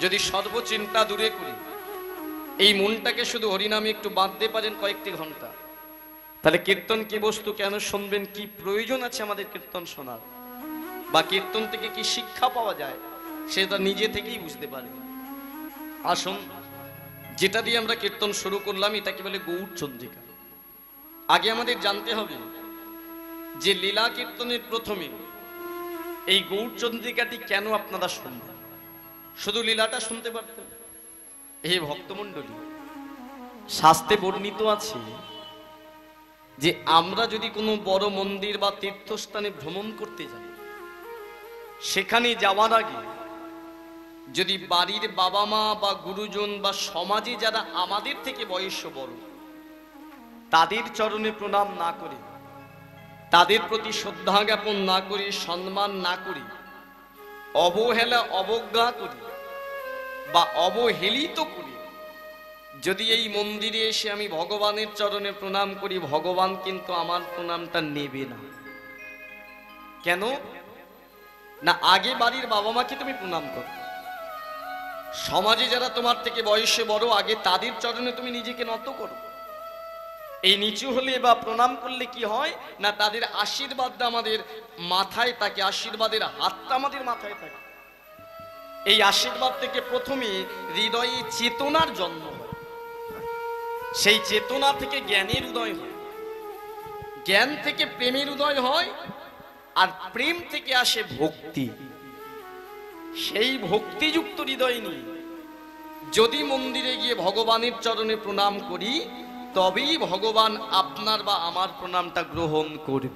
যদি সর্বচিন্তা দূরে করি, এই মনটাকে শুধু হরিনামে একটু বাঁধতে পারেন কয়েকটি ঘন্টা, তাহলে কীর্তন কি বস্তু, কেন শুনবেন, কি প্রয়োজন আছে আমাদের কীর্তন শোনার, বা কীর্তন থেকে কি শিক্ষা পাওয়া যায়, সেটা নিজে থেকেই বুঝতে পারে। আসুন, যেটা দিয়ে আমরা কীর্তন শুরু করলাম এটাকে বলে গৌড় চন্দ্রিকা। আগে আমাদের জানতে হবে যে লীলা কীর্তনের প্রথমে এই গৌড় চন্দ্রিকাটি কেন আপনারা শুনবেন। শুধু লীলাটা শুনতে পারতেন? হে ভক্তমণ্ডলী, শাস্ত্রে বর্ণিত আছে যে আমরা যদি কোনো বড় মন্দির বা তীর্থস্থানে ভ্রমণ করতে যাই, সেখানে যাওয়ার আগে যদি বাড়ির বাবা মা বা গুরুজন বা সমাজে যারা আমাদের থেকে বয়স্ক বড়, তাদের চরণে প্রণাম না করে, তাদের প্রতি শ্রদ্ধা জ্ঞাপন না করে, সম্মান না করে, অবহেলা অবজ্ঞা করি বা অবহেলিত করি যদি এই মন্দিরে এসে আমি ভগবানের চরণে প্রণাম করি, ভগবান কিন্তু আমার প্রণামটা নেবে না। কেন না? আগে বাড়ির বাবা মাকে তুমি প্রণাম করো, সমাজে যারা তোমার থেকে বয়সে বড়, আগে তাদের চরণে তুমি নিজেকে নত করো। এই নিচু হলে বা প্রণাম করলে কি হয় না, তাদের আশীর্বাদটা আমাদের মাথায় থাকে, আশীর্বাদের হাতটা আমাদের মাথায় থাকে। এই আশীর্বাদ থেকে প্রথমে হৃদয়ে চেতনার জন্ম হয়, সেই চেতনা থেকে জ্ঞানের উদয় হয়, জ্ঞান থেকে প্রেমের উদয় হয়, আর প্রেম থেকে আসে ভক্তি। সেই ভক্তিযুক্ত হৃদয় নিয়ে যদি মন্দিরে গিয়ে ভগবানের চরণে প্রণাম করি, তবেই ভগবান আপনার বা আমার প্রণামটা গ্রহণ করবে।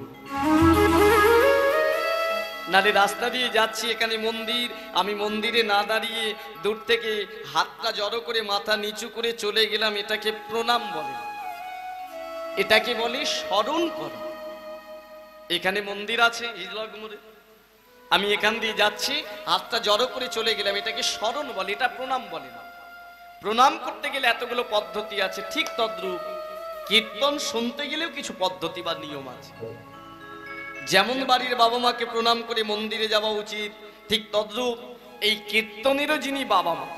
নালে রাস্তা দিয়ে যাচ্ছি, এখানে মন্দির, আমি মন্দিরে না দাঁড়িয়ে দূর থেকে হাতটা জড়ো করে মাথা নিচু করে চলে গেলাম, এটাকে প্রণাম বলে, এটাকে বলে স্মরণ করা। এখানে মন্দির আছে হিজলাগুমরে, আমি এখান দিয়ে যাচ্ছি, হাতটা জড়ো করে চলে গেলাম, এটাকে স্মরণ বলে, এটা প্রণাম বলে না। প্রণাম করতে গেলে এতগুলো পদ্ধতি আছে, ঠিক তদ্রূপ কীর্তন শুনতে গেলেও কিছু পদ্ধতি বা নিয়ম আছে। যেমন বাড়ির বাবা মাকে প্রণাম করে মন্দিরে যাওয়া উচিত, ঠিক তদ্রূপ এই কীর্তনেরও যিনি বাবা মা,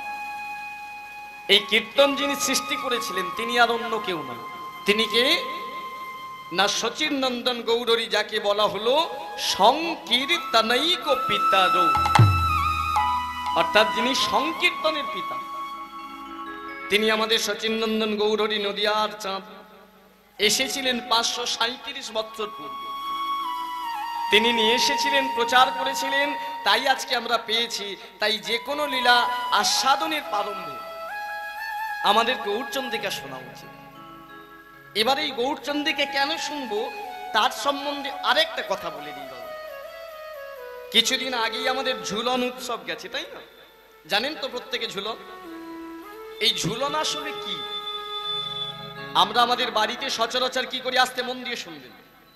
এই কীর্তন যিনি সৃষ্টি করেছিলেন, তিনি আর অন্য কেউ না। তিনি কে না? শচীন নন্দন গৌড়ী, যাকে বলা হলো সংকীর্তনৈক পিতার, অর্থাৎ যিনি সংকীর্তনের পিতা। তিনি আমাদের শচীন নন্দন গৌড়ী, নদিয়ার চাঁদ, এসেছিলেন 537 বছর পূর্বে। তিনি নিয়ে এসেছিলেন, প্রচার করেছিলেন, তাই আজকে আমরা পেয়েছি। তাই যে কোনো লীলা আস্বাদনের প্রারম্ভে আমাদের গৌড়চন্দ্রিকা শোনা উচিত। এবার এই গৌড়চন্দ্রিকা কেন শুনবো তার সম্বন্ধে আরেকটা কথা বলে দিই। কিছুদিন আগেই আমাদের ঝুলন উৎসব গেছে, তাই না? জানেন তো প্রত্যেকে ঝুলন। এই ঝুলন আসলে কি? আমরা আমাদের বাড়িতে সচরাচর কি করি? আস্তে মন দিয়ে শুনবেন।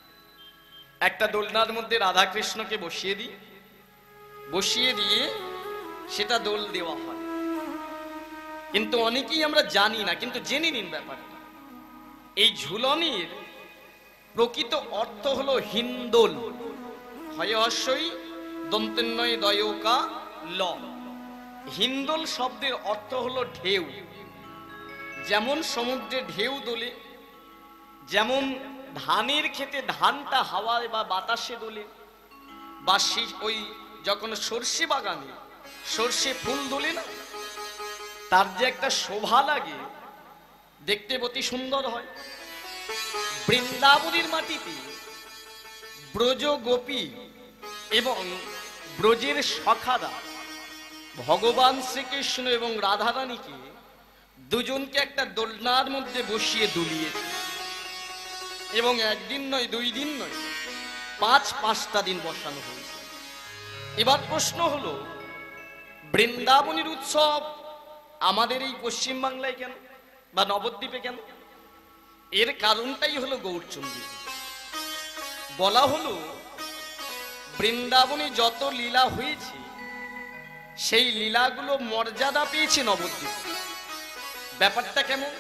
একটা দোলনার মধ্যে রাধা কৃষ্ণকে বসিয়ে দিই, বসিয়ে দিয়ে সেটা দোল দেওয়া হয়। কিন্তু অনেকেই আমরা জানি না, কিন্তু জেনে নিন ব্যাপারটা। এই ঝুলনের প্রকৃত অর্থ হলো হিন্দোল, হয় হস্যই দন্তেন্নয় দয়কা ল। হিন্দোল শব্দের অর্থ হলো ঢেউ। যেমন সমুদ্রে ঢেউ দোলে, যেমন ধানের ক্ষেতে ধানটা হাওয়ায় বা বাতাসে দোলে, বা ওই যখন সর্ষে বাগানে সর্ষে ফুল দোলে না, তার যে একটা শোভা লাগে, দেখতে অতি সুন্দর হয়। বৃন্দাবনের মাটিতে ব্রজ গোপী এবং ব্রজের সখারা ভগবান শ্রীকৃষ্ণ এবং রাধারানীকে দুজনকে একটা দোলনার মধ্যে বসিয়ে দুলিয়েছে, এবং একদিন নয়, 2 দিন নয়, 5-5টা দিন বসানো হয়েছে। এবার প্রশ্ন হলো, বৃন্দাবনের উৎসব আমাদের এই পশ্চিম বাংলায় কেন বা নবদ্বীপে কেন? এর কারণটাই হলো গৌড়চন্দ্রিকা। বলা হলো বৃন্দাবনে যত লীলা হয়েছে সেই লীলাগুলো মর্যাদা পেয়েছে নবদ্বীপে। ব্যাপারটা কেমন?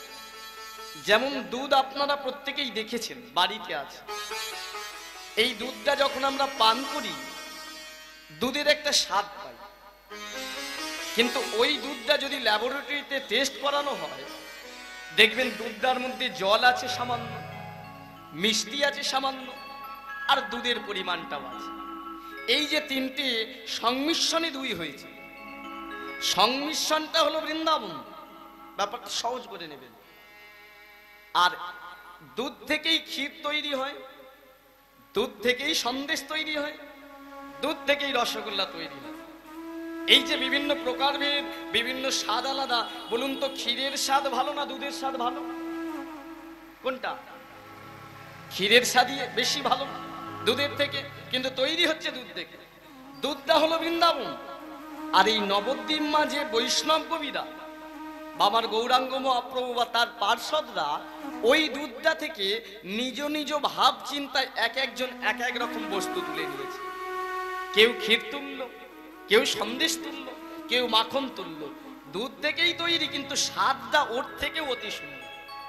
যেমন দুধ আপনারা প্রত্যেকেই দেখেছেন, বাড়িতে আছে। এই দুধটা যখন আমরা পান করি, দুধের একটা স্বাদ পাই। কিন্তু ওই দুধটা যদি ল্যাবরেটরিতে টেস্ট করানো হয়, দেখবেন দুধটার মধ্যে জল আছে সামান্য, মিষ্টি আছে সামান্য, আর দুধের পরিমাণটাও আছে। এই যে তিনটি সংমিশ্রণে দুই হয়েছে, সংমিশ্রণটা হলো বৃন্দাবন। ব্যাপারটা সহজ করে নেবেন। আর দুধ থেকেই ক্ষীর তৈরি হয়, দুধ থেকেই সন্দেশ তৈরি হয়, দুধ থেকেই রসগোল্লা তৈরি হয়। এই যে বিভিন্ন প্রকারভেদ, বিভিন্ন স্বাদ আলাদা, বলুন তো ক্ষীরের স্বাদ ভালো না দুধের স্বাদ ভালো? কোনটা? ক্ষীরের স্বাদই বেশি ভালো দুধের থেকে, কিন্তু তৈরি হচ্ছে দুধ থেকে। দুধটা হলো বৃন্দাবন। আর এই নবদ্বীপ মাঝে বৈষ্ণব কবিরা, বাবার গৌরাঙ্গ মহাপ্রভু বা তার পার্ষদরা ওই দুধটা থেকে নিজ নিজ ভাব চিন্তায় এক একজন এক এক রকম বস্তু তুলে নিয়েছে। কেউ ক্ষীর তুলল, কেউ সন্দেশ তুলল, কেউ মাখন তুলল। দুধ থেকেই তৈরি, কিন্তু স্বাদটা ওর থেকে অতি সুন্দর।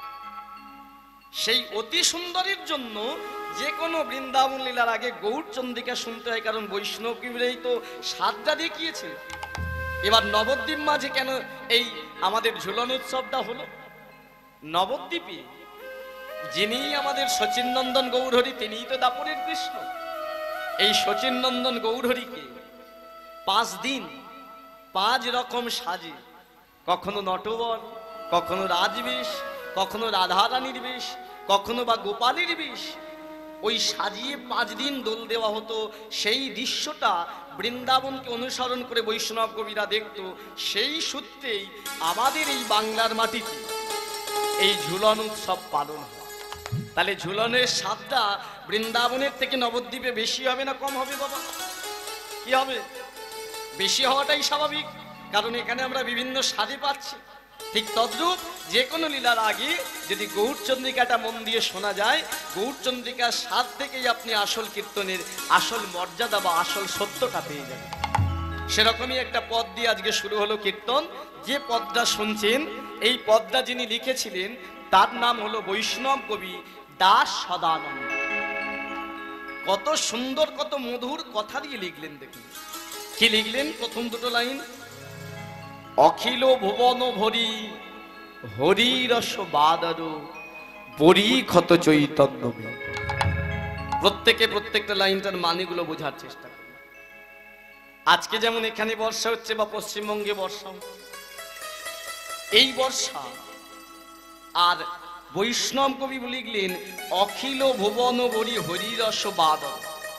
সেই অতি সুন্দরের জন্য যে কোনো বৃন্দাবন লীলার আগে গৌরচন্দ্রিকা শুনতে হয়, কারণ বৈষ্ণব কবিরাই তো স্বাদটা দেখিয়েছে। এবার নবদ্বীপ মাঝে কেন এই আমাদের ঝুলন উৎসবটা হলো? নবদ্বীপে যিনি আমাদের শচীন নন্দন গৌরহরি, তিনিই তো দাপরের কৃষ্ণ। এই শচীন নন্দন গৌরহরিকে 5 দিন 5 রকম সাজে, কখনো নটবর, কখনো রাজবেশ, কখনো রাধারানীর বেশ, কখনো বা গোপালের বেশ, ওই সাজিয়ে 5 দিন দোল দেওয়া হতো। সেই দৃশ্যটা বৃন্দাবনকে অনুসরণ করে বৈষ্ণব কবিরা দেখত। সেই সূত্রেই আমাদের এই বাংলার মাটিতে এই ঝুলন উৎসব পালন হয়। তাহলে ঝুলনের স্বাদটা বৃন্দাবনের থেকে নবদ্বীপে বেশি হবে না কম হবে বাবা? কি হবে? বেশি হওয়াটাই স্বাভাবিক, কারণ এখানে আমরা বিভিন্ন স্বাদে পাচ্ছি। ঠিক তদ্রূপ যে কোনো লীলার আগে যদি গৌরচন্দ্রিকাটা মন দিয়ে শোনা যায়, গৌরচন্দ্রিকার স্বাদ থেকেই আপনি আসল কীর্তনের আসল মর্যাদা বা আসল সত্যটা পেয়ে যাবেন। সেরকমই একটা পদ দিয়ে আজকে শুরু হলো কীর্তন। যে পদটা শুনছেন, এই পদটা যিনি লিখেছিলেন তার নাম হলো বৈষ্ণব কবি দাস সদানন্দ। কত সুন্দর, কত মধুর কথা দিয়ে লিখলেন। দেখুন কি লিখলেন। প্রথম দুটো লাইন, অখিল ভুবন ভরি হরি রস বাদর বরি ক্ষত চৈতন্য। প্রত্যেকটা লাইনটার মানেগুলো বোঝার চেষ্টা করি। আজকে যেমন এখানে বর্ষা হচ্ছে বা পশ্চিমবঙ্গে বর্ষা হচ্ছে, এই বর্ষা। আর বৈষ্ণব কবি লিখলেন অখিল ভুবন ভরি হরি রস বাদর,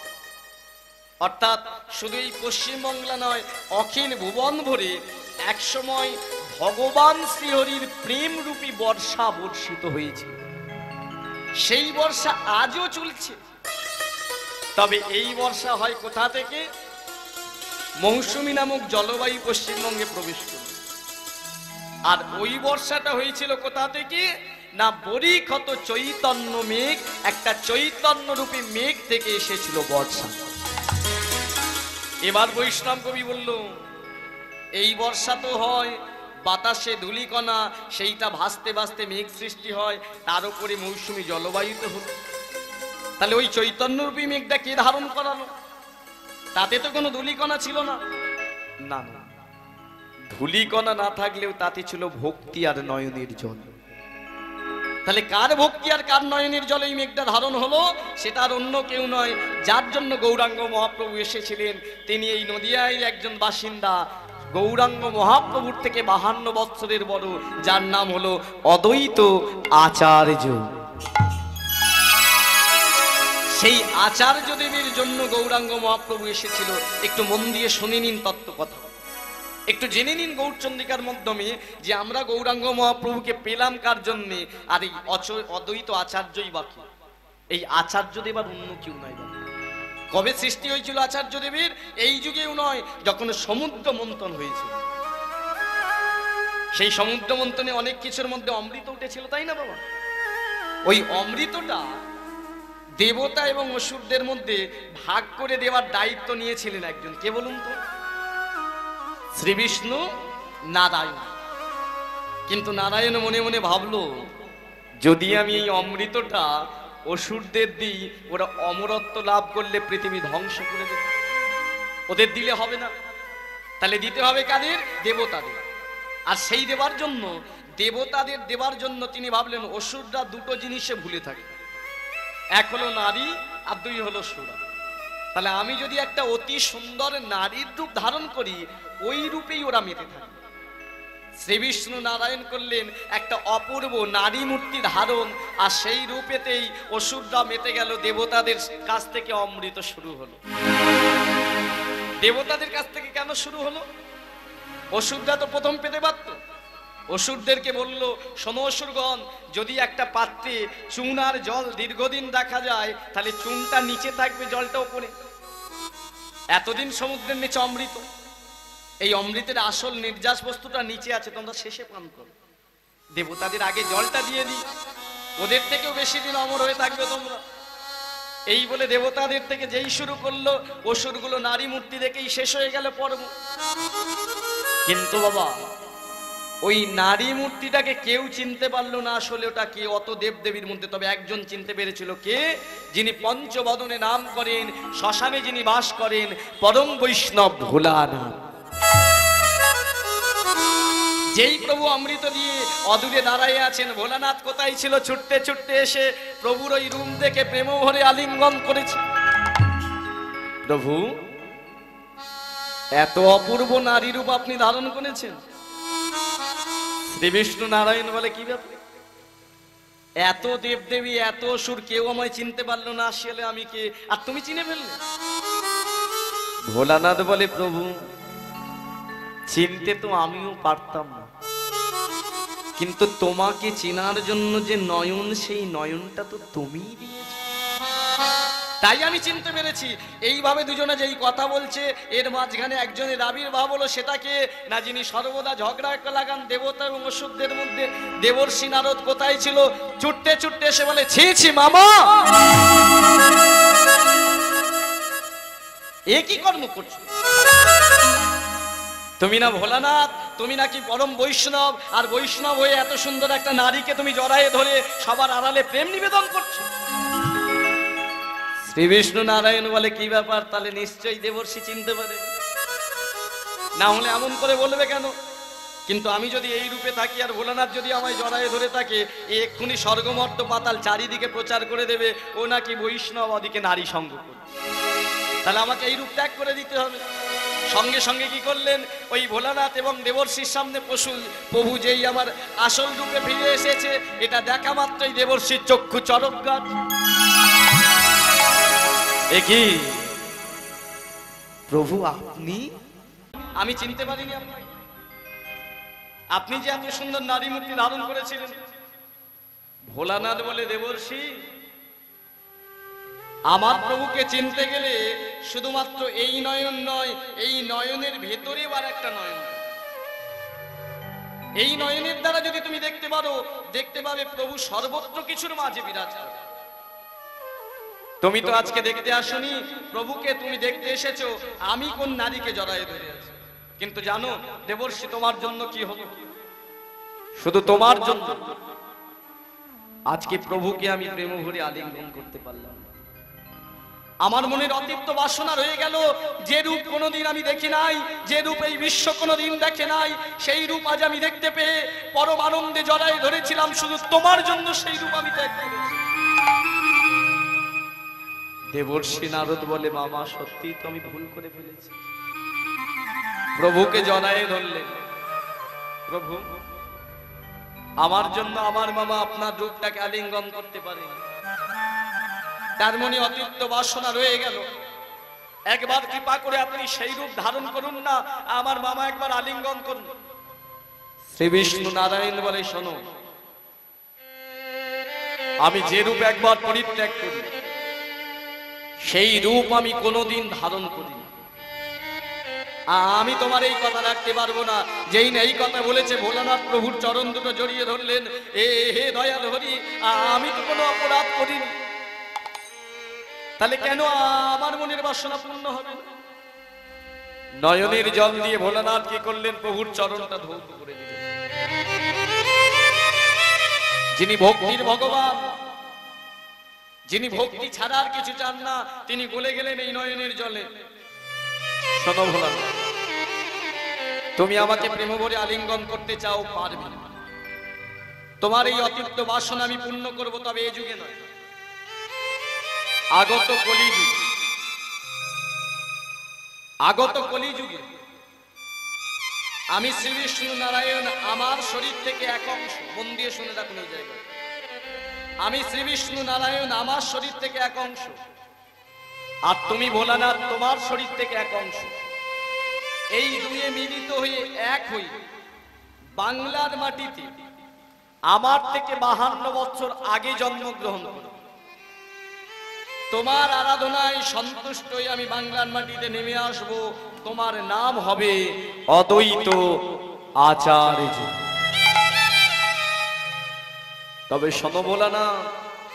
অর্থাৎ শুধু এই পশ্চিমবাংলা নয়, অখিল ভুবন ভরে একসময় ভগবান শ্রীহরির প্রেম রূপী বর্ষা বর্ষিত হয়েছে। সেই বর্ষা আজও চলছে। তবে এই বর্ষা হয় কোথা থেকে? মৌসুমী নামক জলবায়ু পশ্চিমবঙ্গে প্রবেশ করল। আর ওই বর্ষাটা হয়েছিল কোথা থেকে? না, বরিক্ষত চৈতন্য মেঘ, একটা চৈতন্য রূপী মেঘ থেকে এসেছিল বর্ষা। এবার বৈষ্ণব কবি বলল, এই বর্ষা তো হয় বাতাসে ধূলিকণা, সেইটা ভাসতে ভাসতে মেঘ সৃষ্টি হয়, তার উপরে মৌসুমী জলবায়ুতে হলো। তাহলে ওই চৈতন্যরূপী মেঘটা কে ধারণ করালো? তাতে তো কোনো ধূলিকণা ছিল না। না না, ধূলিকণা না থাকলেও তাতে ছিল ভক্তি আর নয়নের জল। তাহলে কার ভক্তি আর কার নয়নের জলে এই মেঘটা ধারণ হলো? সেটা আর অন্য কেউ নয়, যার জন্য গৌরাঙ্গ মহাপ্রভু এসেছিলেন। তিনি এই নদিয়ায় একজন বাসিন্দা, গৌরাঙ্গ মহাপ্রভুর থেকে 52 বৎসরের বড়, যার নাম হলো অদ্বৈত আচার্য। সেই আচার্য দেবের জন্য গৌরাঙ্গ মহাপ্রভু এসেছিল। একটু মন দিয়ে শুনে নিন তত্ত্ব কথা, একটু জেনে নিন গৌরচন্দ্রিকার মাধ্যমে যে আমরা গৌরাঙ্গ মহাপ্রভুকে পেলাম কার জন্যে, আর এই অদ্বৈত আচার্যই বাকি। এই আচার্য দেব আর অন্য কেউ নয়। কবে সৃষ্টি হয়েছিল আচার্য দেবের? এই যুগেও নয়, যখন সমুদ্র মন্থন হয়েছিল। সেই সমুদ্র মন্থনে অনেক কিছুর মধ্যে অমৃত উঠেছিল, তাই না বাবা? ওই অমৃতটা দেবতা এবং অসুরদের মধ্যে ভাগ করে দেওয়ার দায়িত্ব নিয়েছিলেন একজন। কে বলুন তো? শ্রী বিষ্ণু নারায়ণ। কিন্তু নারায়ণ মনে মনে ভাবলো, যদি আমি এই অমৃতটা অসুরদের দিই, ওরা অমরত্ব লাভ করলে পৃথিবী ধ্বংস করে দেবে, ওদের দিলে হবে না। তাই তাহলে দিতে হবে কাদের? দেবতাদের। আর সেই দেবার জন্য, দেবতাদের দেবার জন্য তিনি ভাবলেন অসুররা দুটো জিনিসে ভুলে থাকে, এক হলো নারী আর দুই হলো সুরা। তাহলে আমি যদি একটা অতি সুন্দর নারীর রূপ ধারণ করি, ওই রূপেই ওরা মেতে থাকে। শ্রী বিষ্ণু নারায়ণ করলেন একটা অপূর্ব নারী মূর্তি ধারণ, আর সেই রূপেতেই অসুররা মেতে গেল। দেবতাদের কাছ থেকে অমৃত শুরু হলো। দেবতাদের কাছ থেকে কেন শুরু হলো? অসুররা তো প্রথম পেতে পারত। অসুরদেরকে বলল, শোনো অসুরগণ, যদি একটা পাত্রে চুন আর জল দীর্ঘদিন রাখা যায়, তাহলে চুনটা নিচে থাকবে, জলটা উপরে। এতদিন সমুদ্রের নিচে অমৃত, এই অমৃতের আসল নির্যাস বস্তুটা নিচে আছে, তোমরা শেষে পান করো। দেবতাদের আগে জলটা দিয়ে দিই, ওদের থেকেও বেশি দিন অমর হয়ে থাকবে তোমরা। এই বলে দেবতাদের থেকে যেই শুরু করলো, অসুরগুলো নারী মূর্তি দেখেই শেষ হয়ে গেল পর্ব। কিন্তু বাবা, ওই নারী মূর্তিটাকে কেউ চিনতে পারলো না আসলে ওটা কে, অত দেবদেবীর মধ্যে। তবে একজন চিনতে পেরেছিল, কে? যিনি পঞ্চবদনে নাম করেন, শ্মশানে যিনি বাস করেন, পরম বৈষ্ণব ভোলানাথ। যেই প্রভু অমৃত দিয়ে অদূরে দাঁড়ায় আছেন, ভোলানাথ কোথায় ছিল? ছুটতে ছুটতে এসে প্রভুর ওই রূপ দেখে প্রেম ভরে আলিঙ্গন করেছে। প্রভু, এত অপূর্ব নারী রূপ আপনি ধারণ করেছেন। শ্রী বিষ্ণু নারায়ণ বলে, কি ব্যাপার? এত দেবদেবী, এত অসুর, কেউ আমায় চিনতে পারলো না, আসলে আমি কে, আর তুমি চিনে ফেললে? ভোলানাথ বলে, প্রভু, চিনতে তো আমিও পারতাম না, কিন্তু তোমাকে চেনার জন্য যে নয়ন, সেই নয়নটা তো তুমিই দিয়েছো, তাই আমি চিনতে পেরেছি। এইভাবে দুজনে যেই কথা বলছে, এর মাঝখানে একজনের আবির্ভাব হলো। সেটাকে না, যিনি সর্বদা ঝগড়া লাগান দেবতা এবং অসুরদের মধ্যে। দেবর্ষি নারদ কোথায় ছিল? ছুটতে ছুটতে এসে বলে, ছি ছি মামা, এ কি কর্ম করছো? তুমি না ভোলানাথ, তুমি নাকি পরম বৈষ্ণব, আর বৈষ্ণব হয়ে এত সুন্দর একটা নারীকে তুমি জড়ায়ে ধরে সবার আড়ালে প্রেম নিবেদন করছো। শ্রী বিষ্ণু নারায়ণ বলে, কি ব্যাপার? তাহলে নিশ্চয়ই দেবর্ষি চিনতে পারে, না হলে এমন করে বলবে কেন? কিন্তু আমি যদি এই রূপে থাকি আর ভোলানাথ যদি আমায় জড়ায়ে ধরে থাকে, এক্ষুনি স্বর্গমর্ত পাতাল চারিদিকে প্রচার করে দেবে ও নাকি বৈষ্ণব, ওদিকে নারী সঙ্গ করে। তাহলে আমাকে এই রূপ ত্যাগ করে দিতে হবে। সঙ্গে সঙ্গে কি করলেন? ওই ভোলানাথ এবং দেবর্ষির সামনে প্রভু যেই আমার আসল রূপে ফিরে এসেছে, এটা দেখা মাত্রই দেবর্ষির চক্ষু চরক গাছ। এ কি প্রভু আপনি? আমি চিনতে পারিনি আপনাকে। আপনি যে এত সুন্দর নারী মূর্তি ধারণ করেছিলেন। ভোলানাথ বলে, দেবর্ষি, আমার প্রভুকে চিনতে গেলে শুধুমাত্র এই নয়ন নয়, এই নয়নের ভেতরে আর একটা নয়ন। এই নয়নের দ্বারা যদি তুমি দেখতে পারো, দেখতে পাবে প্রভু সর্বত্র কিছুর মাঝে বিরাজ করে। তুমি তো আজকে দেখতে আসনি প্রভুকে, তুমি দেখতে এসেছো আমি কোন নারীকে জড়ায়ে ধরে আছি। কিন্তু জানো দেবর্ষি, তোমার জন্য কি হলো? শুধু তোমার জন্য আজকে প্রভুকে আমি প্রেম ভরে আলিঙ্গন করতে পারলাম। আমার মনের অতৃপ্ত বাসনা রয়ে গেল, যে রূপ কোনোদিন আমি দেখি নাই, যে রূপ এই বিশ্ব কোনোদিন দেখে নাই, সেই রূপ আজ আমি দেখতে পেয়ে পরম আনন্দে জড়ায়ে ধরেছিলাম। শুধু তোমার জন্য সেই রূপ আমি ত্যাগ করেছি। দেবর্ষি নারদ বলে, মামা সত্যি তো আমি ভুল করে ফেলেছি। প্রভুকে জড়ায়ে ধরলেন। প্রভু, আমার জন্য আমার মামা আপনার রূপটাকে আলিঙ্গন করতে পারেন, তার মনে অতৃপ্ত বাসনা রয়ে গেল। একবার কৃপা করে আপনি সেই রূপ ধারণ করুন না, আমার মামা একবার আলিঙ্গন করুন। শ্রী বিষ্ণু নারায়ণ বলে, শোনো, আমি যে রূপ একবার পরিত্যাগ করি, সেই রূপ আমি কোনোদিন ধারণ করি না। আমি তোমার এই কথা রাখতে পারবো না। যেই না এই কথা বলেছে, ভোলানাথ প্রভুর চরণ দুটো জড়িয়ে ধরলেন। হে দয়াল হরি, আমি তো কোনো অপরাধ করিনি, তাহলে কেন আমার মনের বাসনা পূর্ণ হবে? নয়নের জল দিয়ে ভোলানাথ কি করলেন? প্রভুর চরণটা ধৌত করে দিলেন। যিনি ভক্তির ভগবান, যিনি ভক্তি ছাড়া আর কিছু চান না, তিনি গলে গেলেন এই নয়নের জলে। শোনো ভোলানাথ, তুমি আমাকে প্রেম ভরে আলিঙ্গন করতে চাও, পারবে না। তোমার এই অতৃপ্ত বাসনা আমি পূর্ণ করব, তবে এই যুগে নয়, আগত কলিযুগে। আগত কলিযুগে আমি শ্রী বিষ্ণু নারায়ণ আমার শরীর থেকে এক অংশ, মন দিয়ে শুনে রাখুন এই জায়গায়, আমি শ্রী বিষ্ণু নারায়ণ আমার শরীর থেকে এক অংশ, আর তুমি ভোলানাথ তোমার শরীর থেকে এক অংশ। এই দুয়ে মিলিত হয়ে এক হই বাংলার মাটিতে আমার থেকে 52 বছর আগে জন্মগ্রহণ করি। তোমার আরাধনায় সন্তুষ্ট হয়ে আমি বাংলার মাটিতে নেমে আসব, তোমার নাম হবে অদ্বৈত আচার্য। তবে শোনো ভোলানাথ,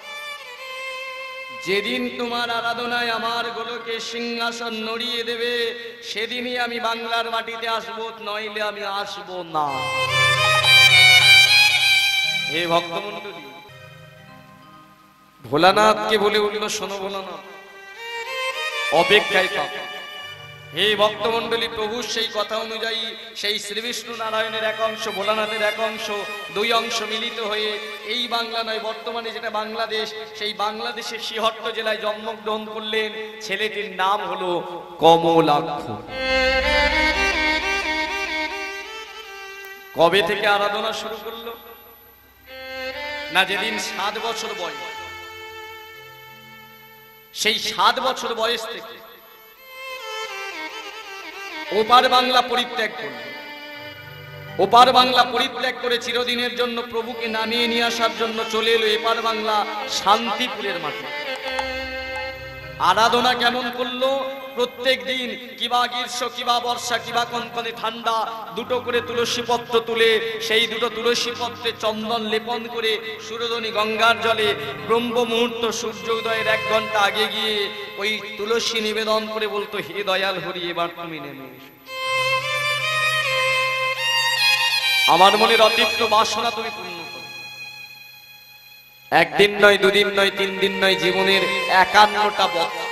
যেদিন তোমার আরাধনায় আমার গোলকে সিংহাসন নড়িয়ে দেবে, সেদিনই আমি বাংলার মাটিতে আসবো, নইলে আমি আসবো না। হে ভক্তমণ্ডলী, ভোলানাথকে বলে উঠল, শোনো ভোলানাথ, অপেক্ষায় থাকো। হে ভক্তমণ্ডলী, প্রভু সেই কথা অনুযায়ী সেই শ্রী বিষ্ণু নারায়ণের এক অংশ, ভোলানাথের এক অংশ, দুই অংশ মিলিত হয়ে এই বাংলা নয়, বর্তমানে যেটা বাংলাদেশ, সেই বাংলাদেশের শিহট্ট জেলায় জন্মগ্রহণ করলেন। ছেলেটির নাম হলো কমলাক্ষ। কবে থেকে আরাধনা শুরু করলো? না, যেদিন 7 বছর বয়স, সেই 7 বছর বয়স থেকে ওপার বাংলা পরিত্যাগ করল। ওপার বাংলা পরিত্যাগ করে চিরদিনের জন্য প্রভুকে নামিয়ে নিয়ে আসার জন্য চলে এলো এপার বাংলা শান্তিপুরের মাঠে। আরাধনা কেমন করলো? প্রত্যেক দিন, কিবা গ্রীষ্ম, কিবা বর্ষা, কিবা কনকনে ঠান্ডা, দুটো করে তুলসী পত্র তুলে সেই দুটো তুলসী পত্রে চন্দন লেপন করে সুরধনী গঙ্গার জলে ব্রহ্ম মুহূর্ত সূর্যোদয়ের 1 ঘন্টা আগে গিয়ে ওই তুলসী নিবেদন করে বলতো, হে দয়াল হরি, এবার তুমি নেমে এসো, আমার মনের অতৃপ্ত বাসনা তুমি পূর্ণ করো। একদিন নয়, দুদিন নয়, 3 দিন নয়, জীবনের 51টা বছর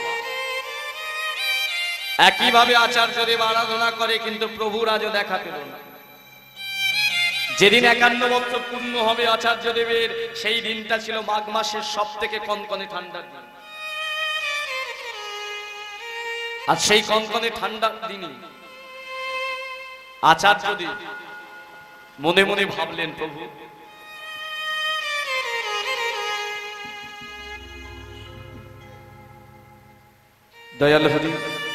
একইভাবে আচার্যদেব আরাধনা করে, কিন্তু প্রভুর আজও দেখা পেল না। যেদিন 51 বছর পূর্ণ হবে আচার্যদেবের, সেই দিনটা ছিল মাঘ মাসের সবথেকে কনকনে ঠান্ডার দিন। আর সেই কনকনে ঠান্ডার দিনে আচার্যদেব মনে মনে ভাবলেন, প্রভু, দয়াল হরি,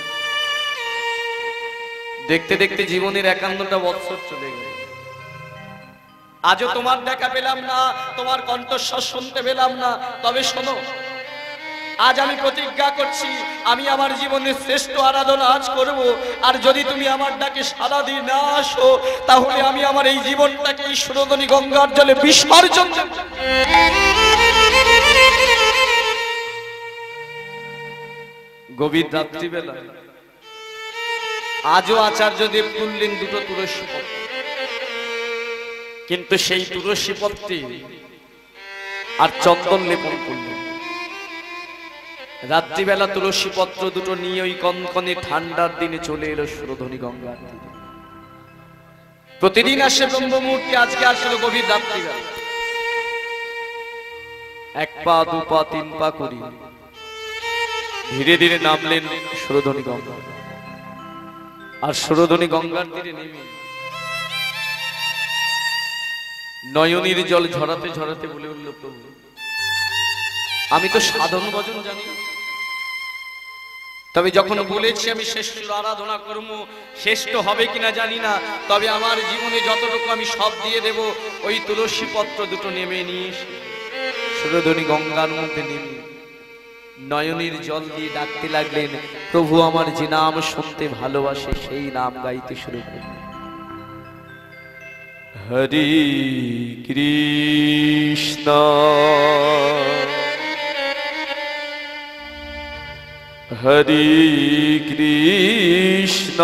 দেখতে দেখতে জীবনের 51টা বছর চলে গেল, আজও তোমার দেখা পেলাম না, তোমার কণ্ঠস্বর শুনতে পেলাম না। তবে শোনো, আজ আমি প্রতিজ্ঞা করছি, আমি আমার জীবনের শ্রেষ্ঠ আরাধনা আজ করব। আর যদি তুমি আমার ডাকে সাড়া দিয়ে না আসো, তাহলে আমি আমার এই জীবনটাকে এই সুরধনী গঙ্গার জলে বিসর্জন দেব। গভীর রাত্রিবেলা আজও আচার্যদেব তুললেন দুটো তুলসী পত্র, কিন্তু সেই তুলসী পত্রে আর চন্দন লেপন করলেন। রাত্রিবেলা তুলসী পত্র দুটো নিয়ে ওই কনকনে ঠান্ডার দিনে চলে এলো সুরধনী গঙ্গার তীরে। প্রতিদিন আসে ব্রহ্মমূর্তি, আজকে আসলো গভীর রাত্রিবেলা। 1 পা 2 পা 3 পা করি ধীরে ধীরে নামলেন সুরধনী গঙ্গা। আর সুরধনী গঙ্গার তীরে নেমে নয়নের জল ঝরাতে ঝরাতে বলে উঠল, প্রভু, আমি তো সাধন ভজন জানি, তবে যখন বলেছি আমি শ্রেষ্ঠ আরাধনা করব, শ্রেষ্ঠ হবে কিনা জানি না, তবে আমার জীবনে যতটুকু আমি সব দিয়ে দেব। ওই তুলসী পত্র দুটো নেমে নিয়ে এসে সুরধনী গঙ্গার মধ্যে নেমে নয়নের জল দিয়ে ডাকতে লাগলেন, প্রভু আমার যে নাম শুনতে ভালোবাসে সেই নাম গাইতে শুরু করলেন। হরি কৃষ্ণ হরি কৃষ্ণ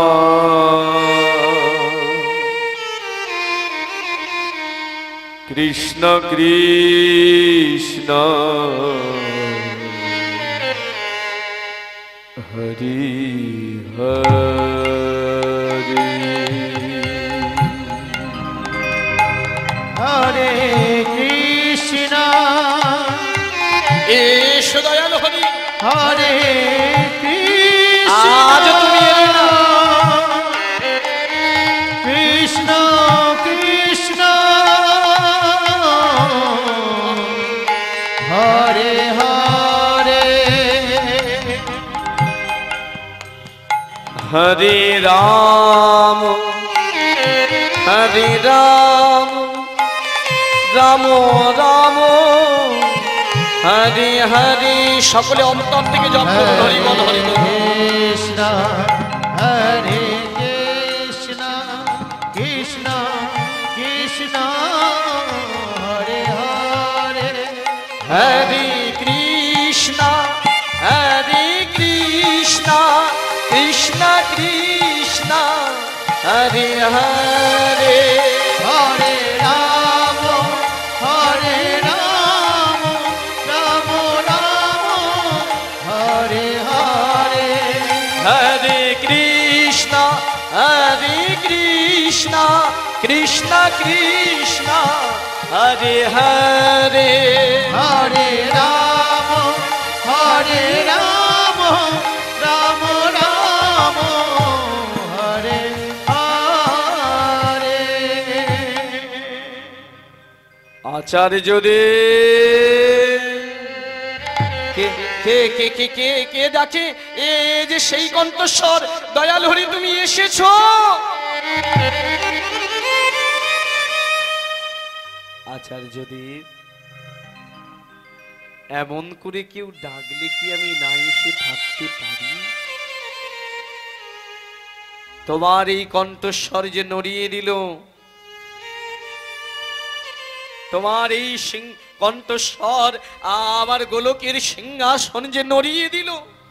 কৃষ্ণ কৃষ্ণ হরি হরি। হরে কৃষ্ণ আজ তুমি এলে না। কৃষ্ণ কৃষ্ণ হরে হরে হরে রাম হরে রাম রাম রাম হরে হরে। সকলে অন্তর থেকে জপ করুন হরি বল হরি বল। কৃষ্ণ হরে কৃষ্ণ কৃষ্ণ কৃষ্ণ হরে হরে হরে কৃষ্ণ হরে কৃষ্ণ কৃষ্ণ কৃষ্ণ হরে হরে। হরে রাম হরে রাম রাম রাম হরে হরে হরে কৃষ্ণ কৃষ্ণ কৃষ্ণ হরে হরে। হরে রাম রাম রাম হরে হরে। আচার্য দে কে কে কে কে কে কে ডাকে? এ যে সেই কণ্ঠস্বর, দয়াল হরি তুমি এসেছো। আচার্য দেব, এমন করে কেউ ডাকলে কি আমি না এসে থাকতে পারি? তোমার এই কণ্ঠস্বর যে নড়িয়ে দিল, তোমার এই কণ্ঠস্বর আমার গোলকের সিংহাসন যে নড়িয়ে দিল।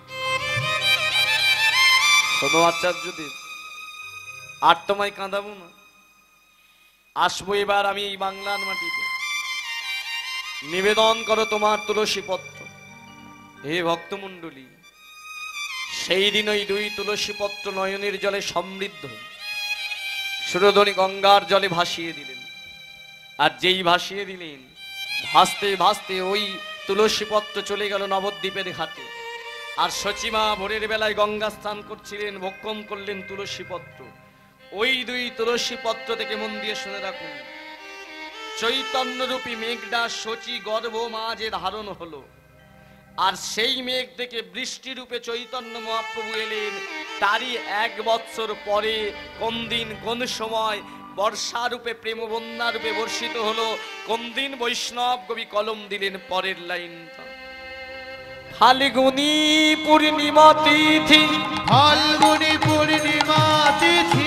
শোনো আচার্য দেব, আর তোমায় কাঁদাবো না। আসবো এবার আমি এই বাংলার মাটিতে। নিবেদন করো তোমার তুলসী পত্র। হে ভক্তমণ্ডলী, সেই দিন ওই দুই তুলসী পত্র নয়নের জলে সমৃদ্ধ সুরধনী গঙ্গার জলে ভাসিয়ে দিলেন। আর যেই ভাসিয়ে দিলেন, ভাসতে ভাসতে ওই তুলসী পত্র চলে গেল নবদ্বীপের ঘাটে। আর সচিমা ভোরের বেলায় গঙ্গা স্নান করছিলেন, ভক্ষণ করলেন তুলসী পত্র। ওই দুই তুলসী পত্র থেকে মন দিয়ে শুনে রাখুন, চৈতন্যরূপী মেঘটা সচি গর্ভ মাঝে ধারণ হলো। আর সেই মেঘ থেকে বৃষ্টি রূপে চৈতন্য মহাপ্রভু এলেন। তারই 1 বৎসর পরে কোন দিন কোন সময় বর্ষা রূপে প্রেম বন্যা রূপে বর্ষিত হলো। কোন দিন বৈষ্ণব কবি কলম দিলেন পরের লাইনটা, ফাল্গুনি পূর্ণিমা তিথি, ফাল্গুনি পূর্ণিমা তিথি,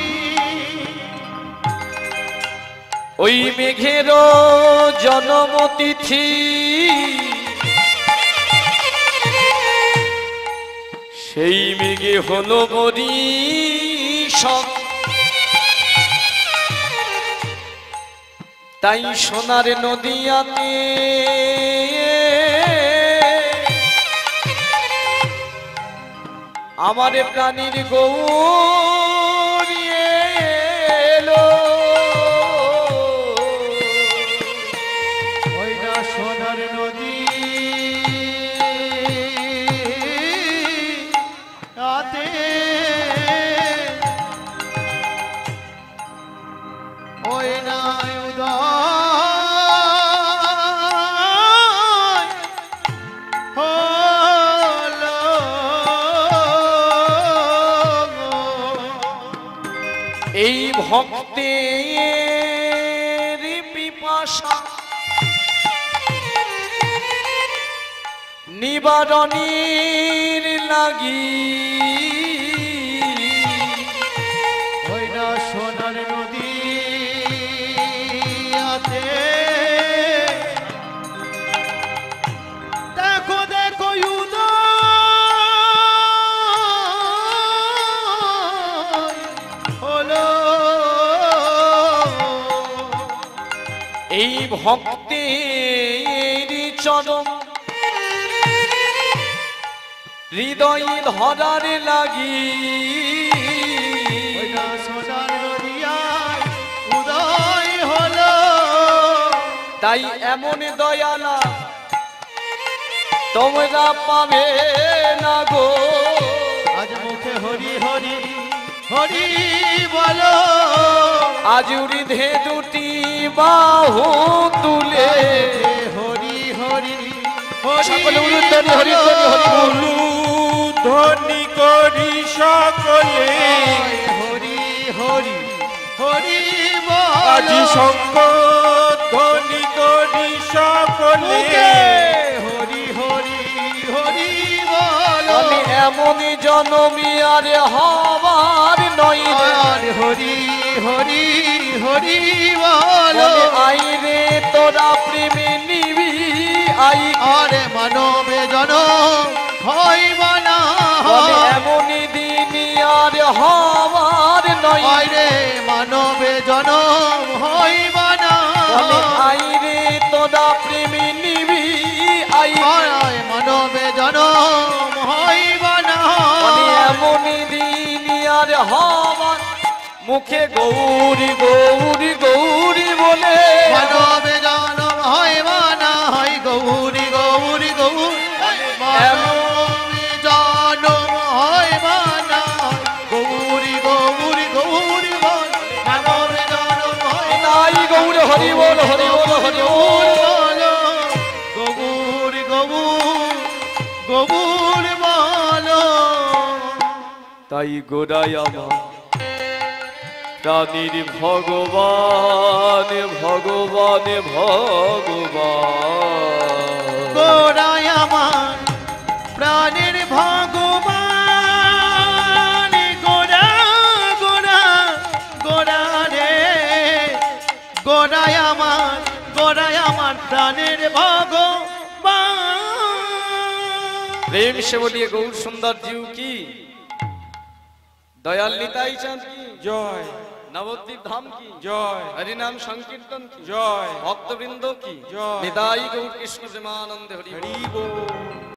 ওই মেঘের জন্মতিথি। সেই মেঘে হলো বরিশন, তাই সোনার নদিয়াতে আমার প্রাণীর গৌরী এলো। ওই না সোনার নদী আতে ওই না উদয় হলো। এই ভক্তের পিপাসা নিবারণের লাগি, ওই না সোনার নদী আতে দেখো দেখো উদয় হলো। এই ভক্তের চরম হৃদয় ধরার লাগি, ওই না সোনার নদিয়ায় উদয় হলো। তাই এমন দয়ালা তোমরা পাবে না গো। আজ মুখে হরি হরি হরি বলো, আজ ঊর্ধ্বে দুটি বাহু তুলে হরি হরি হরি সকলে উলুধ্বনি হরি ধ্বনি হরি বল। ধ্বনি করি সকলে হরি হরি হরি বলো, আজি শঙ্খ ধ্বনি করি সকলে হরি হরি হরি বলো, আমি এমনই জনমি আর হবার নই রে। আর হরি হরি হরি বলো, বলে আই রে তোরা প্রেমে নিবি আই। আরে মানবে জন হইব না, বলে এমনই দিনই আর হবার নই। রে মানবে জন হইব না, বলে আই রে তোরা প্রেমে নিবি আই। আয় মানবে জন হইব না, বলে এমনই দিনই আর হবার। মুখে গৌরী গৌরী গৌরী বলে মানবে জন হইব না, হয় গৌরী গৌরী গৌরী মানবে জন হইব না, গৌরী গৌরী গৌরী বল, মানবে জন হইব তাই গৌর হরি বল হরি বল হরি বল। গৌর গৌর গৌর বলো, তাই গোড়াই আমার প্রাণীর ভগবান ভগবান ভগবান। গোড়ায় আমার প্রাণের ভগবান, গোড়া গোড়া গোড়া রে, গোড়ায় আমার প্রাণের ভগবান। প্রেম সে বলিয়ে গৌর সুন্দর জিউ কি দয়াল নিতাই চাঁদ কি জয় নবদ্বীপ ধাম কি জয় হরিনাম সংকীর্তন কি জয় ভক্তবৃন্দ কি জয়। নিতাই গৌর কৃষ্ণ প্রেমানন্দে হরি বল। হরি বল।